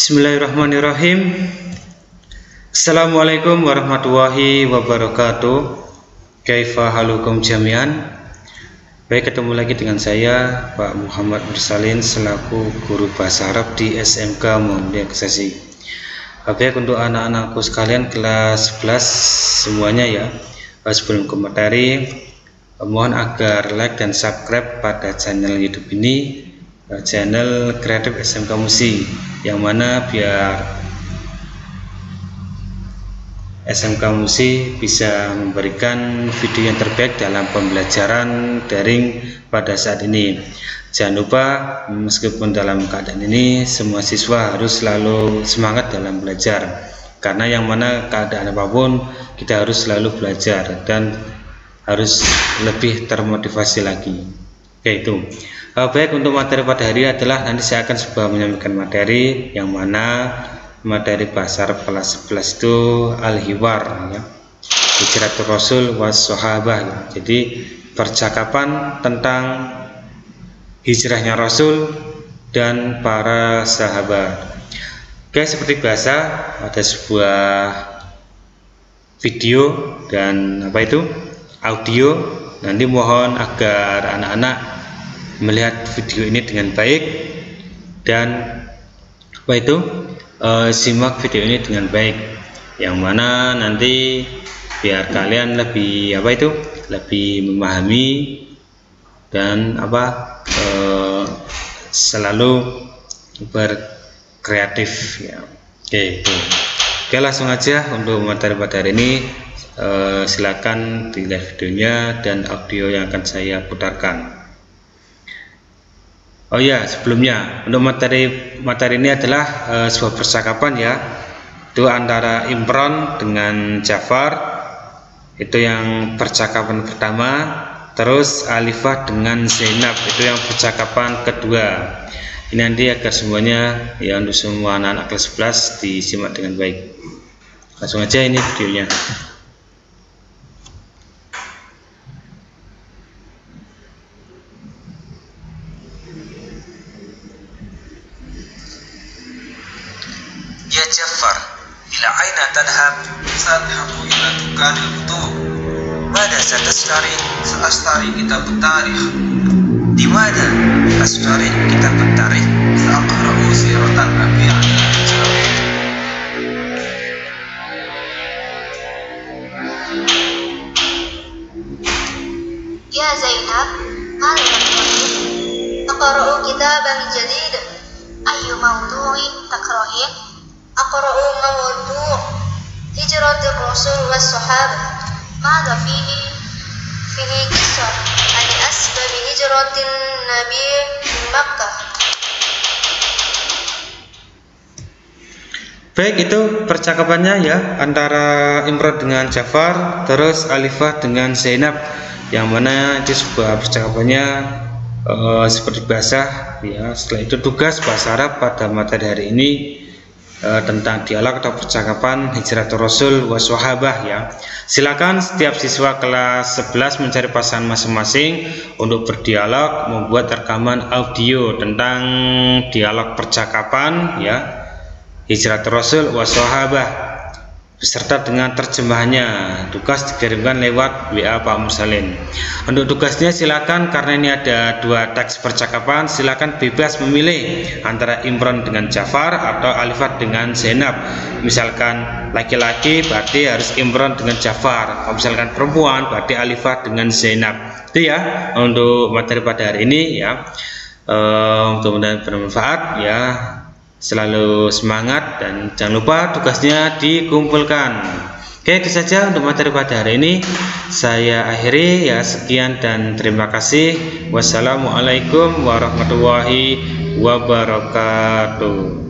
Bismillahirrahmanirrahim. Assalamualaikum warahmatullahi wabarakatuh. Kaifa halukum jami'an. Baik, ketemu lagi dengan saya Pak Muhammad Mursalin selaku guru bahasa Arab di SMK Muhammadiyah Kesasi. Baik, untuk anak-anakku sekalian kelas 11 semuanya ya. Sebelum ke materi, mohon agar like dan subscribe pada channel YouTube ini, channel Kreatif SMK Musi, yang mana biar SMK Musi bisa memberikan video yang terbaik dalam pembelajaran daring pada saat ini. Jangan lupa, meskipun dalam keadaan ini semua siswa harus selalu semangat dalam belajar, karena yang mana keadaan apapun kita harus selalu belajar dan harus lebih termotivasi lagi. Oke, itu. Baik, untuk materi pada hari ini adalah nanti saya akan coba menyampaikan materi yang mana materi bahasa Arab kelas 11 itu al-hiwar ya. Hijratul Rasul was Sahabah ya. Jadi percakapan tentang hijrahnya Rasul dan para sahabat. Oke, seperti biasa ada sebuah video dan audio. Nanti mohon agar anak-anak melihat video ini dengan baik dan simak video ini dengan baik, yang mana nanti biar kalian lebih lebih memahami dan selalu berkreatif ya. Oke, langsung aja untuk materi pada hari ini. Silakan dilihat videonya dan audio yang akan saya putarkan. Oh ya, sebelumnya untuk materi ini adalah sebuah percakapan ya, itu antara Imran dengan Ja'far, itu yang percakapan pertama. Terus Alifah dengan Zainab, itu yang percakapan kedua. Ini nanti agar semuanya ya, untuk semua anak-anak kelas 11 disimak dengan baik. Langsung aja ini videonya. Ya Ja'far, ila aina tadhhab? Sadhabu ila dukanil kutub. Mada satastari? Saastari kitab tarikh. Di mana astari kitab tarikh? Sa'aqra'u siratan Abi ala hijrah. Ya Zainab, mal taqra'in? Aqra'u kitaban jadid. Ayyu mawdu'in taqra'in? أقرأ موضوع هجرة الرسول والصحابة. ماذا فيه قصة عن أسباب هجرة النبي من مكة. Baik, itu percakapannya ya, antara Imran dengan Ja'far, terus Alifah dengan Zainab, yang mana itu sebuah percakapannya seperti biasa ya. Setelah itu tugas bahasa Arab pada materi hari ini tentang dialog atau percakapan hijratul Rasul was Sahabah ya. Silakan setiap siswa kelas 11 mencari pasangan masing-masing untuk berdialog, membuat rekaman audio tentang dialog percakapan ya hijratul Rasul was Sahabah beserta dengan terjemahannya. Tugas dikirimkan lewat WA Pak Mursalin. Untuk tugasnya silakan, karena ini ada dua teks percakapan, silakan bebas memilih antara Imran dengan Ja'far atau Alifah dengan Zainab. Misalkan laki-laki berarti harus Imran dengan Ja'far, misalkan perempuan berarti Alifah dengan Zainab. Itu ya untuk materi pada hari ini ya. Mudah-mudahan bermanfaat ya. Selalu semangat dan jangan lupa tugasnya dikumpulkan. Oke, itu saja untuk materi pada hari ini. Saya akhiri ya, sekian dan terima kasih. Wassalamualaikum warahmatullahi wabarakatuh.